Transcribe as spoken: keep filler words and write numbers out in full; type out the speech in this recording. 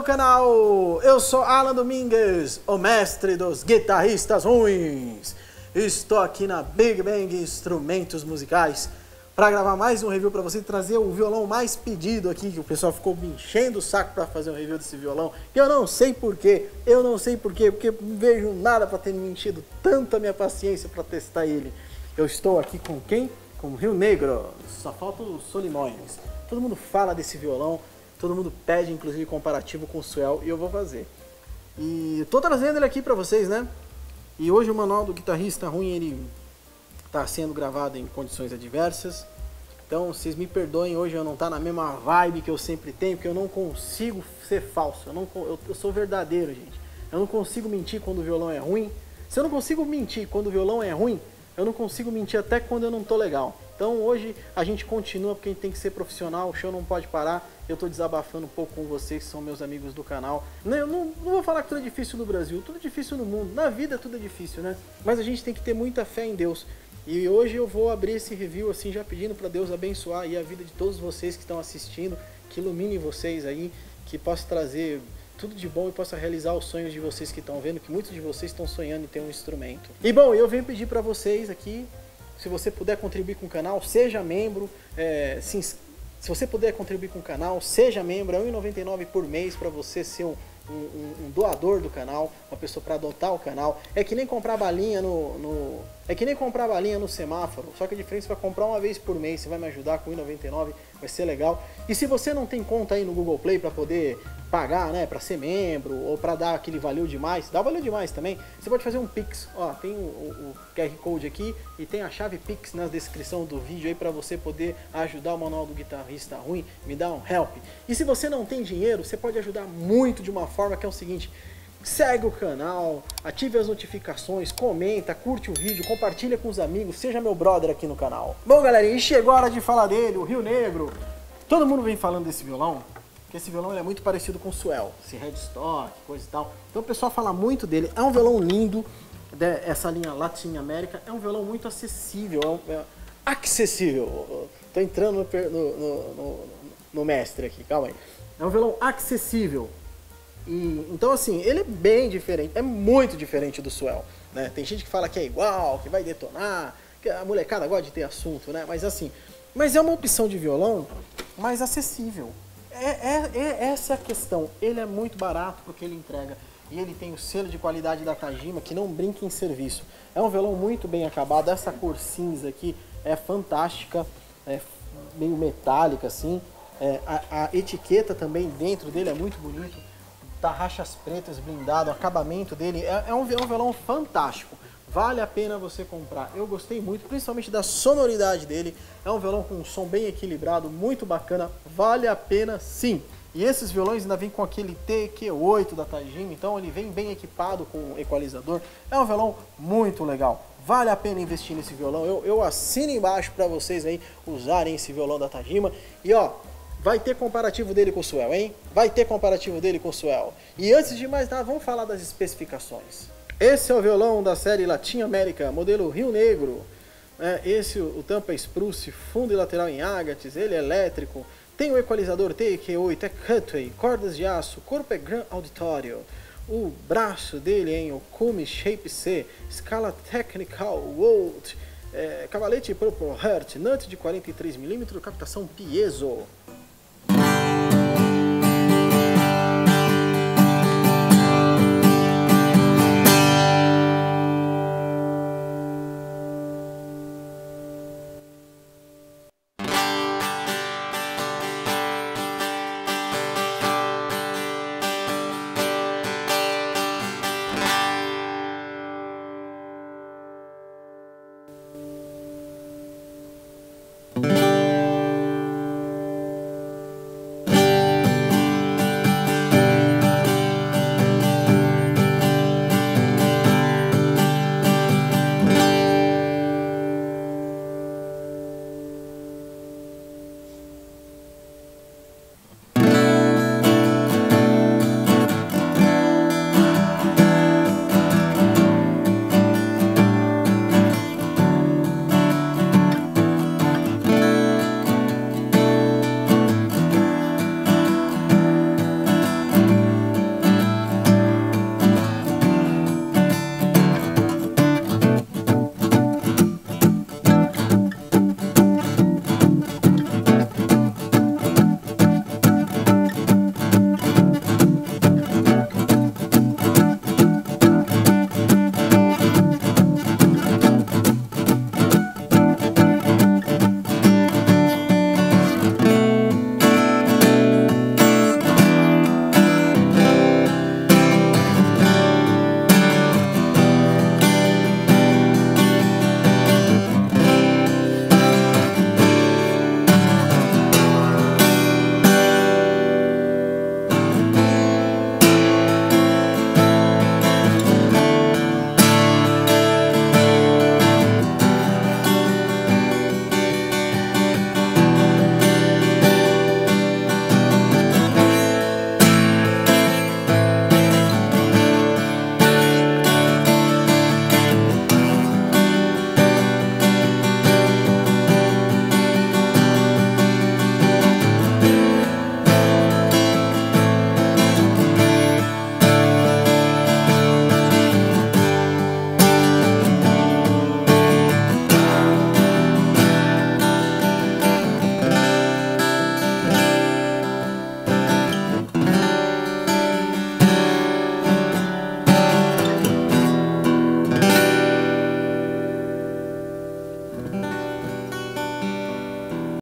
do canal! Eu sou Alan Domingues, o mestre dos guitarristas ruins. Estou aqui na Big Bang Instrumentos Musicais para gravar mais um review para você, trazer o violão mais pedido aqui, que o pessoal ficou me enchendo o saco para fazer um review desse violão. E eu não sei porquê, eu não sei porquê, porque não vejo nada para ter me enchido tanto a minha paciência para testar ele. Eu estou aqui com quem? Com o Rio Negro, só falta os Solimões. Todo mundo fala desse violão, todo mundo pede inclusive comparativo com o Swell e eu vou fazer. E tô trazendo ele aqui para vocês, né? E hoje o manual do guitarrista ruim, ele tá sendo gravado em condições adversas. Então vocês me perdoem, hoje eu não tá na mesma vibe que eu sempre tenho, porque eu não consigo ser falso. Eu, não, eu, eu sou verdadeiro, gente. Eu não consigo mentir quando o violão é ruim. Se eu não consigo mentir quando o violão é ruim, eu não consigo mentir até quando eu não tô legal. Então hoje a gente continua porque a gente tem que ser profissional, o show não pode parar. Eu tô desabafando um pouco com vocês, que são meus amigos do canal. Eu não, não vou falar que tudo é difícil no Brasil, tudo é difícil no mundo. Na vida tudo é difícil, né? Mas a gente tem que ter muita fé em Deus. E hoje eu vou abrir esse review assim, já pedindo para Deus abençoar aí a vida de todos vocês que estão assistindo, que ilumine vocês aí, que possa trazer tudo de bom e possa realizar os sonhos de vocês que estão vendo, que muitos de vocês estão sonhando em ter um instrumento. E bom, eu venho pedir para vocês aqui, se você puder contribuir com o canal, seja membro, é, se, se você puder contribuir com o canal, seja membro, é um real e noventa e nove centavos por mês para você ser um, um, um doador do canal, uma pessoa para adotar o canal. É que nem comprar balinha no, no, é que nem comprar balinha no semáforo, só que a diferença é para comprar uma vez por mês, você vai me ajudar com um real e noventa e nove centavos, vai ser legal. E se você não tem conta aí no Google Play para poder pagar, né, para ser membro ou para dar aquele valeu demais, dá valeu demais também, você pode fazer um Pix, ó, tem o, o, o Q R Code aqui e tem a chave Pix na descrição do vídeo aí para você poder ajudar o manual do guitarrista ruim, me dá um help. E se você não tem dinheiro, você pode ajudar muito de uma forma que é o seguinte: segue o canal, ative as notificações, comenta, curte o vídeo, compartilha com os amigos, seja meu brother aqui no canal. Bom, galerinha, e chegou a hora de falar dele, o Rio Negro. Todo mundo vem falando desse violão, que esse violão ele é muito parecido com o Swell, esse headstock, coisa e tal. Então o pessoal fala muito dele. É um violão lindo, essa linha Latin America. É um violão muito acessível, é, um, é acessível. Tô entrando no, no, no, no mestre aqui, calma aí. É um violão acessível. E, então assim, ele é bem diferente, é muito diferente do Swell, né? Tem gente que fala que é igual, que vai detonar, que a molecada gosta de ter assunto, né? Mas assim, mas é uma opção de violão mais acessível. É, é, é, essa é a questão. Ele é muito barato porque ele entrega. E ele tem o selo de qualidade da Tajima, que não brinca em serviço. É um violão muito bem acabado. Essa cor cinza aqui é fantástica. É meio metálica assim. É, a, a etiqueta também dentro dele é muito bonito. Tarraxas pretas, blindado. O acabamento dele é, é, um, é um violão fantástico. Vale a pena você comprar. Eu gostei muito, principalmente da sonoridade dele. É um violão com um som bem equilibrado, muito bacana. Vale a pena sim. E esses violões ainda vêm com aquele T Q oito da Tajima, então ele vem bem equipado com equalizador. É um violão muito legal. Vale a pena investir nesse violão. Eu, eu assino embaixo para vocês aí usarem esse violão da Tajima. E ó, vai ter comparativo dele com o Swell, hein? Vai ter comparativo dele com o Swell. E antes de mais nada, vamos falar das especificações. Esse é o violão da série Latin America, modelo Rio Negro. É, esse, o tampa spruce, fundo e lateral em agates, ele é elétrico. Tem o equalizador T Q oito, é cutaway, cordas de aço, corpo é Grand Auditório. O braço dele é em Okumi Shape C, escala Technical Volt, é, cavalete Purple Heart, nut de quarenta e três milímetros, captação piezo.